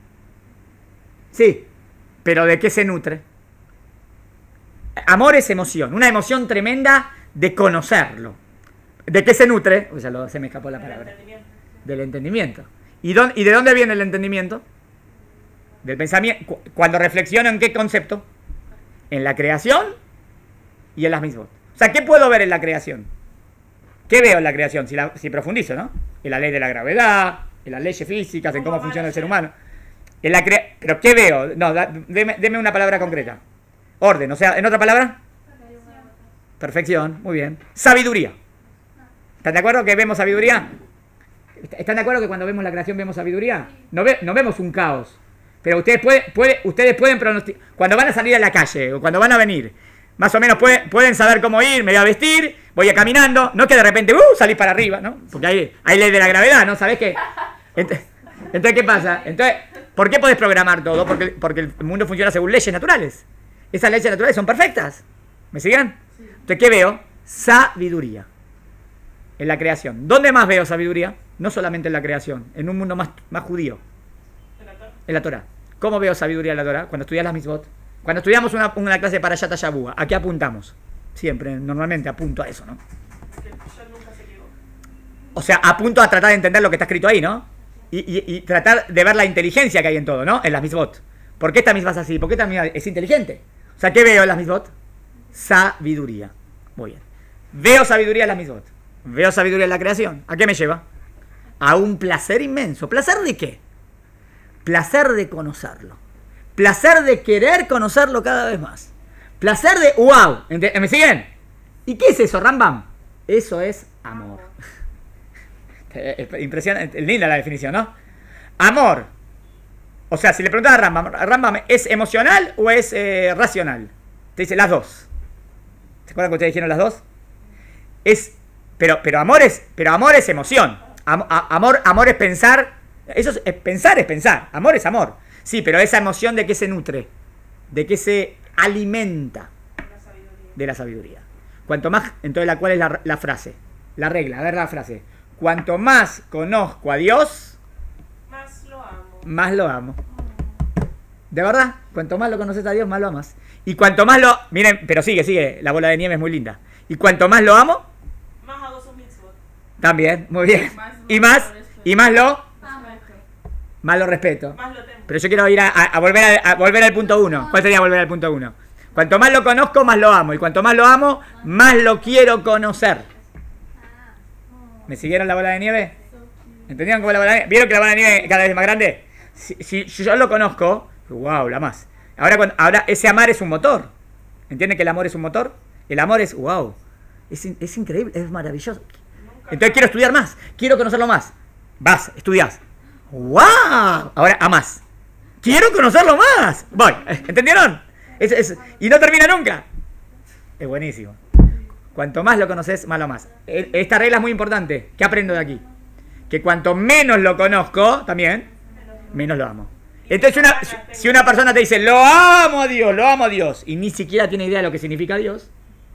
Sí, pero ¿de qué se nutre? Amor es emoción, una emoción tremenda de conocerlo. ¿De qué se nutre? O sea, lo, se me escapó la palabra. Entendimiento. Del entendimiento. ¿Y, don, ¿Y de dónde viene el entendimiento? Del pensamiento. Cuando reflexiono en qué concepto. En la creación y en las mitzvot. O sea, ¿qué puedo ver en la creación? ¿Qué veo en la creación? Si, la, si profundizo, ¿no? En la ley de la gravedad, en las leyes físicas, en cómo funciona el ser humano. En la cre ¿Pero qué veo? No, da, deme, deme una palabra concreta. Orden, o sea, ¿en otra palabra? Perfección, muy bien. Sabiduría. ¿Están de acuerdo que vemos sabiduría? ¿Están de acuerdo que cuando vemos la creación vemos sabiduría? No, ve, no vemos un caos. Pero ustedes, puede, puede, ustedes pueden pronosticar. Cuando van a salir a la calle o cuando van a venir, más o menos puede, pueden saber cómo ir, me voy a vestir, voy a caminando. No que de repente, uh, salís para arriba, ¿no? Porque hay, hay ley de la gravedad, ¿no? ¿Sabés qué? Entonces, entonces, ¿qué pasa? Entonces, ¿por qué podés programar todo? Porque, porque el mundo funciona según leyes naturales. Esas leyes naturales son perfectas. ¿Me siguen? Entonces, ¿qué veo? Sabiduría. En la creación. ¿Dónde más veo sabiduría? No solamente en la creación, en un mundo más, más judío. En la Torah. En la Torah. ¿Cómo veo sabiduría en la Torah? Cuando estudias las mitzvot. Cuando estudiamos una, una clase para Yata Shabua, ¿a qué apuntamos? Siempre, normalmente apunto a eso, ¿no? O sea, apunto a tratar de entender lo que está escrito ahí, ¿no? Y, y, y tratar de ver la inteligencia que hay en todo, ¿no? En las mitzvot. ¿Por qué esta mitzvah es así? ¿Por qué esta mitzvah es inteligente? O sea, ¿qué veo en las mitzvot? Sabiduría. Muy bien. Veo sabiduría en las mitzvot. Veo sabiduría en la creación. ¿A qué me lleva? A un placer inmenso. ¿Placer de qué? placer de conocerlo, placer de querer conocerlo cada vez más, placer de wow, ¿me siguen? ¿Y qué es eso, Rambam? Eso es amor. Impresionante, linda la definición, ¿no? Amor. O sea, si le preguntas a Rambam, ¿Rambam es emocional o es eh, racional? Te dice las dos. ¿Se acuerdan que ustedes dijeron las dos? Es, pero, pero amor es, pero amor es emoción. Am, a, amor, amor es pensar. Eso es, es pensar es pensar. Amor es amor. Sí, pero esa emoción de qué se nutre, de qué se alimenta, de la sabiduría. Cuanto más, entonces, la cual es la, la frase, la regla, a ver la frase. Cuanto más conozco a Dios, Más lo amo. más lo amo. ¿De verdad? Cuanto más lo conoces a Dios, más lo amas. Y cuanto más lo... Miren, pero sigue, sigue. La bola de nieve es muy linda. Y cuanto más lo amo, Más hago sus mitzvot. también, muy bien. Más lo Y más, respeto. y más lo... Respeto. Más lo respeto. Más lo temo. Pero yo quiero ir a, a- a volver, a, a volver al punto uno. ¿Cuál sería volver al punto uno? Cuanto más lo conozco, más lo amo. Y cuanto más lo amo, más lo quiero conocer. ¿Me siguieron la bola de nieve? ¿Entendieron cómo la bola de nieve? ¿Vieron que la bola de nieve cada vez es más grande? Si, si yo lo conozco, wow, la más. Ahora, cuando, ahora ese amar es un motor. ¿Entienden que el amor es un motor? El amor es, wow, es, in- es increíble, es maravilloso. Entonces quiero estudiar más, quiero conocerlo más. Vas, estudias. ¡Wow! Ahora amás. Quiero conocerlo más. Voy, ¿entendieron? Es- es- y no termina nunca. Es buenísimo. Cuanto más lo conoces, más lo amas. E- Esta regla es muy importante. ¿Qué aprendo de aquí? Que cuanto menos lo conozco, también, menos lo amo. Entonces, una- si- si una persona te dice, lo amo a Dios, lo amo a Dios, y ni siquiera tiene idea de lo que significa Dios,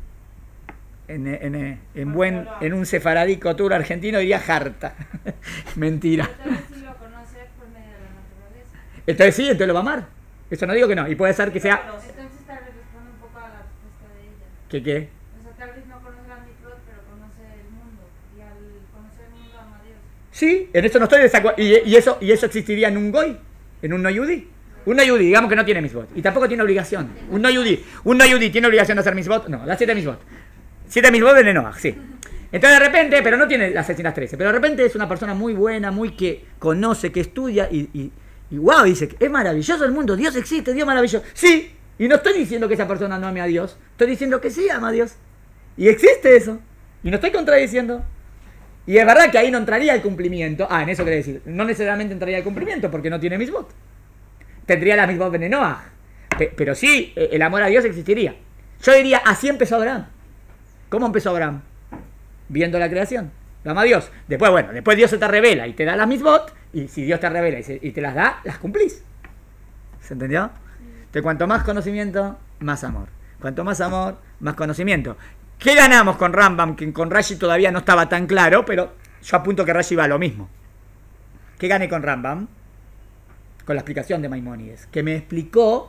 en, en, en, buen, en un sefaradí cotur argentino diría jarta. Mentira. Pero tal vez sí lo conoce por medio de la naturaleza. Entonces sí, entonces lo va a amar. Eso no digo que no. Y puede ser que sea... Entonces tal vez responde un poco a la respuesta de ella. ¿Que qué? O sea, tal vez no conoce la mitzvot, pero conoce el mundo. Y al conocer el mundo ama a Dios. Sí, en eso no estoy desacuerdo. ¿Y, y, eso, ¿Y eso existiría en un goy? ¿En un no yudí? Un no yudí, digamos que no tiene misbot. Y tampoco tiene obligación. Un no yudí. ¿Un no yudí tiene obligación de hacer misbot? No, las siete misbot. Siete misbot en Noach, sí. Entonces de repente, pero no tiene las seiscientas trece, pero de repente es una persona muy buena, muy que conoce, que estudia y, y, y wow, dice, es maravilloso el mundo, Dios existe, Dios es maravilloso. Sí, y no estoy diciendo que esa persona no ame a Dios, estoy diciendo que sí ama a Dios. Y existe eso. Y no estoy contradiciendo. Y es verdad que ahí no entraría el cumplimiento. Ah, en eso quiere decir, no necesariamente entraría el cumplimiento porque no tiene misbot. Tendría la misbot de Noach. Pe- Pero sí, eh, el amor a Dios existiría. Yo diría, así empezó Abraham. ¿Cómo empezó Abraham? Viendo la creación. Lo ama a Dios. Después, bueno, después Dios se te revela y te da las misbot. Y si Dios te revela y, se- y te las da, las cumplís. ¿Se entendió? Entonces, cuanto más conocimiento, más amor. Cuanto más amor, más conocimiento. ¿Qué ganamos con Rambam? Que con Rashi todavía no estaba tan claro, pero yo apunto que Rashi va a lo mismo. ¿Qué gané con Rambam? Con la explicación de Maimónides, que me explicó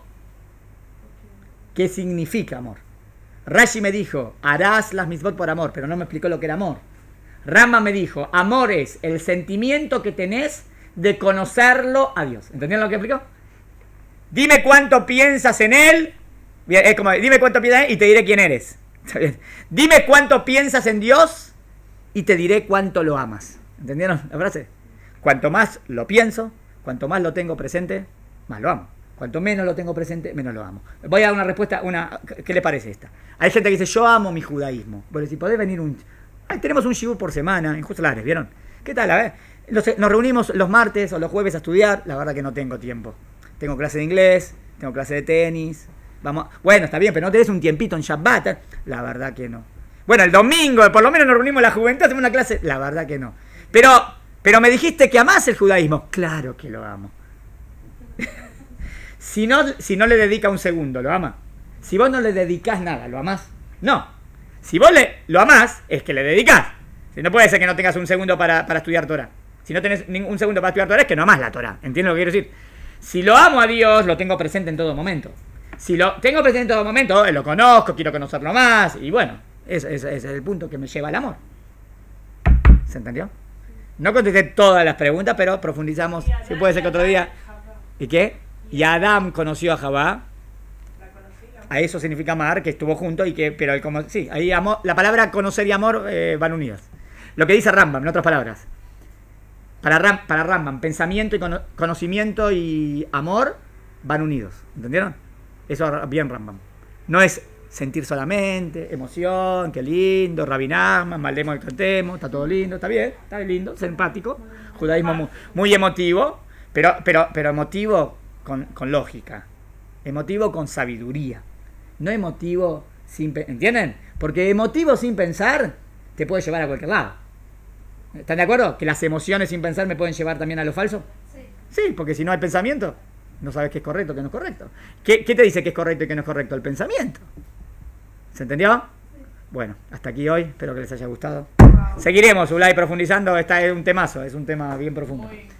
qué significa amor. Rashi me dijo, harás las misbot por amor, pero no me explicó lo que era amor. Rambam me dijo, amor es el sentimiento que tenés de conocerlo a Dios. ¿Entendieron lo que explicó? Dime cuánto piensas en él. Bien, es como, dime cuánto piensas en él y te diré quién eres. ¿Está bien? Dime cuánto piensas en Dios y te diré cuánto lo amas. ¿Entendieron la frase? Cuanto más lo pienso, cuanto más lo tengo presente, más lo amo. Cuanto menos lo tengo presente, menos lo amo. Voy a dar una respuesta, una, ¿qué le parece esta? Hay gente que dice, yo amo mi judaísmo. Bueno, si podés venir un... Ay, tenemos un shibur por semana en Justo Lares, ¿vieron? ¿Qué tal? A ver, nos, nos reunimos los martes o los jueves a estudiar. La verdad que no tengo tiempo. Tengo clase de inglés, tengo clase de tenis. Vamos, bueno, está bien, pero no tenés un tiempito en Shabbat. La verdad que no. Bueno, el domingo, por lo menos nos reunimos la juventud, hacemos una clase. La verdad que no. Pero, pero me dijiste que amás el judaísmo. Claro que lo amo. Si no, si no le dedica un segundo, ¿lo ama? Si vos no le dedicás nada, ¿lo amás? No. Si vos le, lo amás, es que le dedicás. Si no puede ser que no tengas un segundo para, para estudiar Torah. Si no tenés ningún segundo para estudiar Torah, es que no amás la Torah. ¿Entiendes lo que quiero decir? Si lo amo a Dios, lo tengo presente en todo momento. Si lo tengo presente en todo momento, lo conozco, quiero conocerlo más. Y bueno, ese, ese, ese es el punto que me lleva al amor. ¿Se entendió? No contesté todas las preguntas, pero profundizamos. Si puede ser que otro día... ¿Y qué? Y Adán conoció a Javá. A eso significa amar, que estuvo junto y que, pero el como, sí, ahí amor, la palabra conocer y amor eh, van unidas. Lo que dice Rambam, en otras palabras. Para, Ram, para Rambam, pensamiento y cono, conocimiento y amor van unidos. ¿Entendieron? Eso es bien Rambam. No es sentir solamente, emoción, qué lindo, Rabbi Nachman, maldemos y cantemos, está todo lindo, está bien, está lindo, simpático. Judaísmo muy, muy emotivo, pero, pero, pero emotivo con, con lógica. Emotivo con sabiduría. No emotivo sin... ¿Entienden? Porque emotivo sin pensar te puede llevar a cualquier lado. ¿Están de acuerdo? Que las emociones sin pensar me pueden llevar también a lo falso. Sí. Sí, porque si no hay pensamiento, no sabes qué es correcto, qué no es correcto. ¿Qué, qué te dice qué es correcto y qué no es correcto? El pensamiento. ¿Se entendió? Sí. Bueno, hasta aquí hoy. Espero que les haya gustado. Wow. Seguiremos, Ulay, profundizando. Esta es un temazo, es un tema bien profundo. Muy